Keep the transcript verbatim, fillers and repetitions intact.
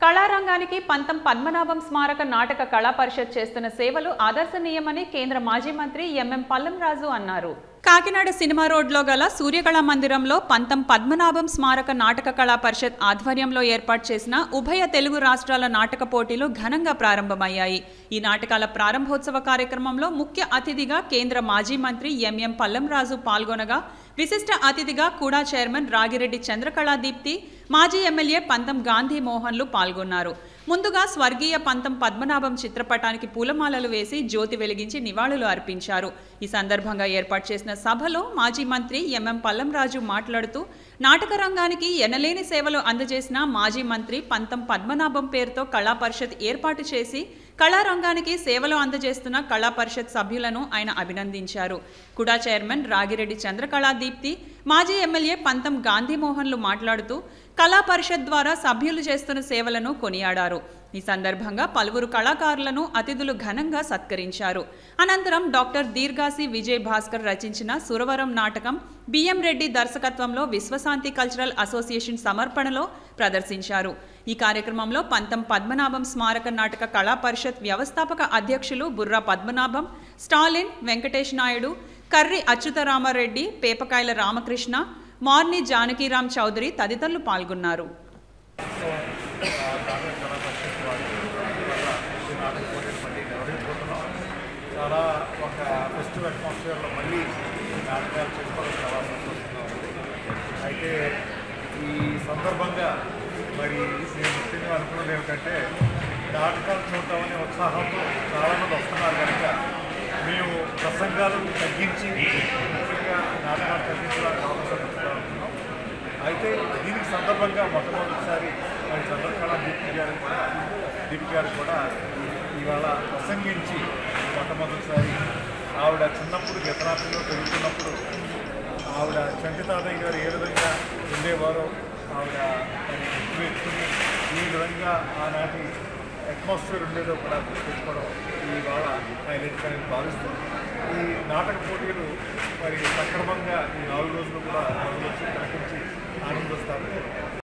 కళారంగానికి పంతం పద్మనాభం స్మారక నాటక కళా పరిషత్ చేస్తున్న సేవలు ఆదర్శనీయమని కేంద్ర మాజీ మంత్రి ఎంఎం పల్లంరాజు అన్నారు. కాకినాడ సినిమా రోడ్లో గల సూర్యకళా మందిరంలో పంతం పద్మనాభం స్మారక నాటక కళా పరిషత్ ఆధ్వర్యంలో ఏర్పాటు చేసిన ఉభయ తెలుగు రాష్ట్రాల నాటక పోటీలు ఘనంగా ప్రారంభమయ్యాయి. ఈ నాటకాల ప్రారంభోత్సవ కార్యక్రమంలో ముఖ్య అతిథిగా కేంద్ర మాజీ మంత్రి ఎంఎం పల్లంరాజు పాల్గొనగా, విశిష్ట అతిథిగా కూడా చైర్మన్ రాగిరెడ్డి చంద్రకళాదీప్తి, మాజీ ఎమ్మెల్యే పంతం గాంధీ మోహన్లు పాల్గొన్నారు. ముందుగా స్వర్గీయ పంతం పద్మనాభం చిత్రపటానికి పూలమాలలు వేసి జ్యోతి వెలిగించి నివాళులు అర్పించారు. ఈ సందర్భంగా ఏర్పాటు చేసిన సభలో మాజీ మంత్రి ఎంఎం పల్లంరాజు మాట్లాడుతూ, నాటక రంగానికి ఎనలేని సేవలు అందజేసిన మాజీ మంత్రి పంతం పద్మనాభం పేరుతో కళా పరిషత్ ఏర్పాటు చేసి కళారంగానికి సేవలు అందజేస్తున్న కళా పరిషత్ సభ్యులను ఆయన అభినందించారు. కుడా చైర్మన్ రాగిరెడ్డి చంద్రకళాదీప్తి, మాజీ ఎమ్మెల్యే పంతం గాంధీమోహన్లు మాట్లాడుతూ కళా పరిషత్ ద్వారా సభ్యులు చేస్తున్న సేవలను కొనియాడారు. ఈ సందర్భంగా పలువురు కళాకారులను అతిథులు ఘనంగా సత్కరించారు. అనంతరం డాక్టర్ దీర్ఘాసి విజయ్ భాస్కర్ రచించిన సురవరం నాటకం బిఎం రెడ్డి దర్శకత్వంలో విశ్వశాంతి కల్చరల్ అసోసియేషన్ సమర్పణలో ప్రదర్శించారు. ఈ కార్యక్రమంలో పంతం పద్మనాభం స్మారక నాటక కళా పరిషత్ వ్యవస్థాపక అధ్యక్షులు బుర్రా పద్మనాభం, స్టాలిన్, వెంకటేష్ నాయుడు, కర్రి అచ్యుతరామారెడ్డి, పేపకాయల రామకృష్ణ, మార్ని జానకీరామ్ చౌదరి తదితరులు పాల్గొన్నారు. చాలా ఒక ఫెస్టివల్ అట్మాస్ఫియర్లో మళ్ళీ నాటకాలు చేసుకోవడం చాలా సంతోషంగా ఉంది. అయితే ఈ సందర్భంగా మరి నేను ముఖ్యంగా అనుకున్నది ఏమిటంటే, నాటకాలు చూద్దామనే ఉత్సాహంతో చాలామంది వస్తున్నారు కనుక మేము ప్రసంగాలు తగ్గించి ముఖ్యంగా నాటకాలు తగ్గించడానికి అవకాశం అనుకున్నాం. అయితే దీనికి సందర్భంగా మొట్టమొదటిసారి మరి చంద్రకళా దీప్తి గారు కూడా దీప్తి గారు కూడా ఇవాళ ప్రసంగించి మొట్టమొదటిసారి ఆవిడ చిన్నప్పుడు గతరాత్రిలో పెరుగుతున్నప్పుడు ఆవిడ చంటి తాతయ్య గారు ఏ విధంగా ఉండేవారో ఆవిడ గుర్తు పెట్టుకుని ఈ విధంగా ఆనాటి అట్మాస్ఫియర్ ఉండేదో కూడా గుర్తించుకోవడం ఇవాళ హైలైట్ అని భావిస్తూ ఈ నాటక పోటీలు మరి సక్రమంగా ఈ నాలుగు రోజులు కూడా వచ్చి కనిపించి ఆనందిస్తారు.